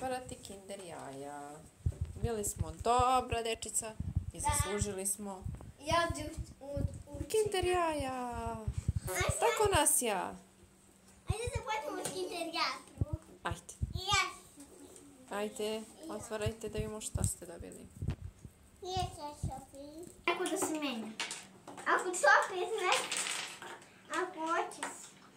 otvarati Kinder jaja. Bili smo dobra dečica i zaslužili smo Kinder jaja. Tako Nasja. Ajde da počnemo s Kinder jaja. Ajde. Ajde, otvarajte da vidimo šta ste dobili. Tako da se menja. Ako čoklet, ne? Ako hoćeš.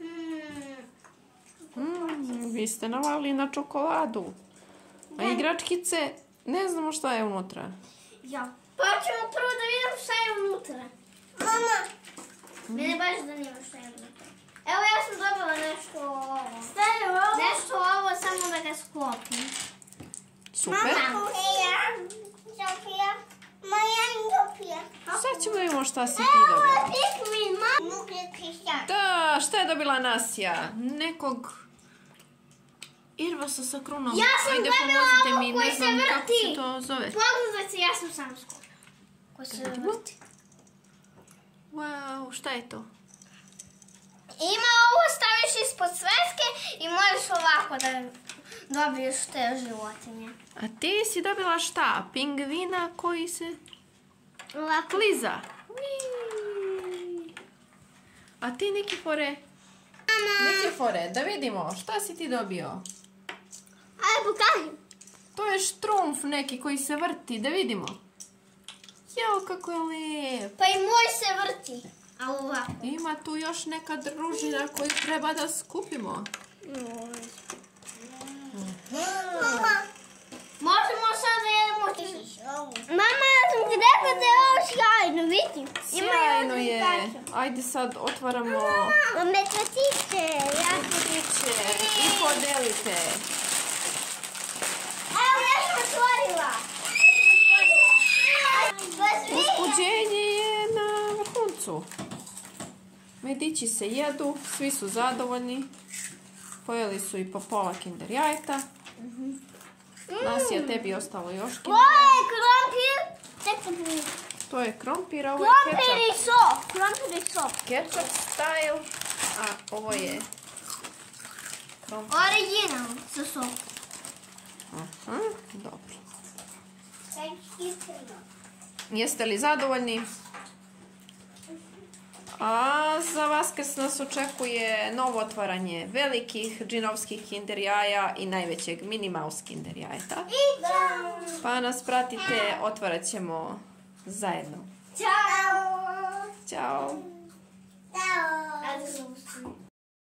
Vi ste navali na čokoladu. A igračkice, ne znamo šta je unutra. Ja. Pa ćemo prvo da vidimo šta je unutra. Mama! Mene baš zanima šta je unutra. Evo ja sam dobila nešto ovo. Šta je ovo? Nešto ovo, samo da ga sklopim. Super. Mama! Sofija! Moja Sofija! Sad ćemo da vidimo šta si ti dobila. Evo, Pikmin, mama! Mukle Da, šta je dobila Nasja? Nekog Irvasa sa krunom. Ja sam Ajde, dobila pomozite ovo mi, koji ne se znam kako vrti. se to zove. Pogledajte, ja sam sam skupila. Koji se vrti. Wow, šta je to? Ima ovo, staviš ispod sveske i možeš ovako da dobiješ te životinje. A ti si dobila šta? Pingvina koji se Ovako. kliza. Uii. A ti Nikifore? Nikifore, da vidimo, šta si ti dobio? Ajde, pokaži. To je štrumf neki koji se vrti, da vidimo. Jao, kako je lijep. Pa i moj se vrti. A ovako. Ima tu još neka družina koju treba da skupimo. Mama. Možemo sad da jedemo ti. Mama, ja sam ti rekla da je ovo sjajno, vidi. Sjajno je. Ajde sad otvaramo Mame, tvatiće. kuće i podelite. Evo, ja sam otvorila. Uzbuđenje je na vrhuncu. Medići se jedu, svi su zadovoljni. Pojeli su i po pola Kinder jajeta. Nasja, tebi je ostalo još Kinder Ovo jajeta. je krompir. Čekaj. To je krompir, a ovo je Krompir kečap. i sok. Krompir i sok. Kečap style, a ovo je krompir. Original sa sokom. Aha, dobro. Jeste li zadovoljni? A za Vaskrs nas očekuje novo otvaranje velikih džinovskih Kinder jaja i najvećeg Minnie Mouse Kinder jajeta. Pa nas pratite, otvarat ćemo zajedno. Ćao! Ćao! Ćao!